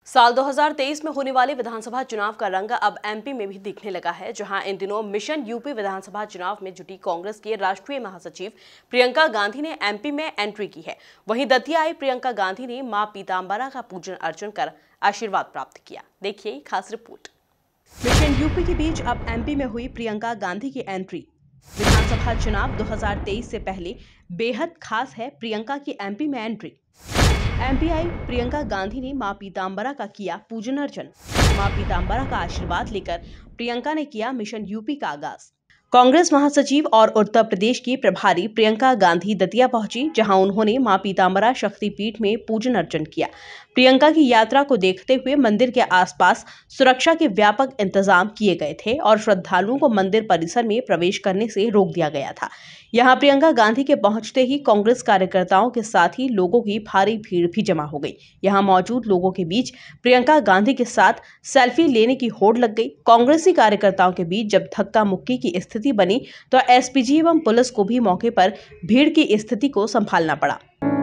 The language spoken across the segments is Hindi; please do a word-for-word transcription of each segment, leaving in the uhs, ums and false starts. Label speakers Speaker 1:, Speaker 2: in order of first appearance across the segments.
Speaker 1: साल दो हज़ार तेईस में होने वाले विधानसभा चुनाव का रंग अब एमपी में भी दिखने लगा है, जहां इन दिनों मिशन यूपी विधानसभा चुनाव में जुटी कांग्रेस के राष्ट्रीय महासचिव प्रियंका गांधी ने एमपी में एंट्री की है। वहीं दतिया आई प्रियंका गांधी ने मां पीतांबरा का पूजन अर्चन कर आशीर्वाद प्राप्त किया। देखिए खास रिपोर्ट। मिशन यूपी के बीच अब एमपी में हुई प्रियंका गांधी की एंट्री। विधानसभा चुनाव दो हज़ार तेईस से पहले बेहद खास है प्रियंका की एमपी में एंट्री। एमपी आई प्रियंका गांधी ने मां पीतांबरा का किया पूजन अर्चन। मां पीतांबरा का आशीर्वाद लेकर प्रियंका ने किया मिशन यूपी का आगाज। कांग्रेस महासचिव और उत्तर प्रदेश की प्रभारी प्रियंका गांधी दतिया पहुंची, जहां उन्होंने मां पीतांबरा शक्तिपीठ में पूजन अर्चन किया। प्रियंका की यात्रा को देखते हुए मंदिर के आसपास सुरक्षा के व्यापक इंतजाम किए गए थे और श्रद्धालुओं को मंदिर परिसर में प्रवेश करने से रोक दिया गया था। यहां प्रियंका गांधी के पहुंचते ही कांग्रेस कार्यकर्ताओं के साथ ही लोगों की भारी भीड़ भी जमा हो गई। यहां मौजूद लोगों के बीच प्रियंका गांधी के साथ सेल्फी लेने की होड़ लग गई। कांग्रेसी कार्यकर्ताओं के बीच जब धक्का मुक्की की स्थिति बनी तो एसपीजी एवं पुलिस को भी मौके पर भीड़ की स्थिति को संभालना पड़ा।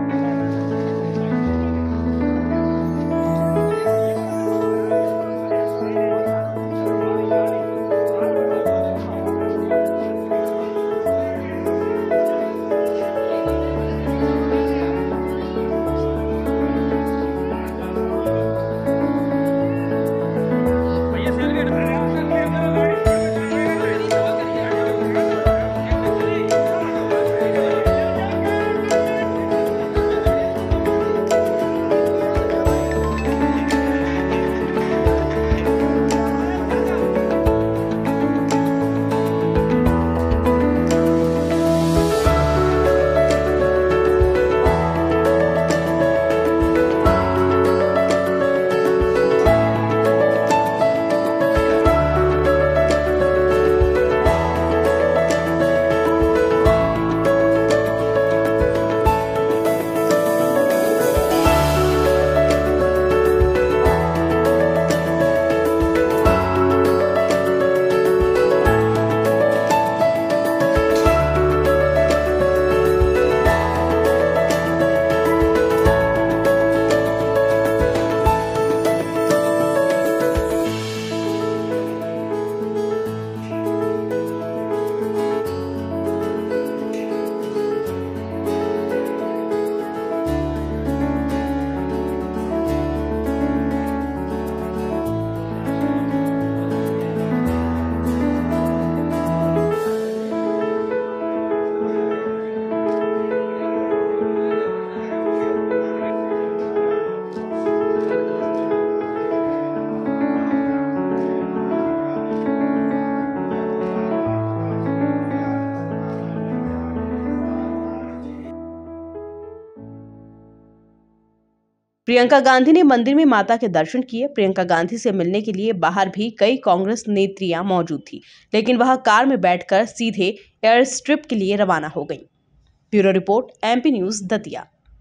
Speaker 1: प्रियंका गांधी ने मंदिर में माता के दर्शन किए। प्रियंका गांधी से मिलने के लिए बाहर भी कई कांग्रेस नेत्रियां मौजूद थी, लेकिन वह कार में बैठकर सीधे एयर स्ट्रिप के लिए रवाना हो गईं। Bureau report, MP news, Datia.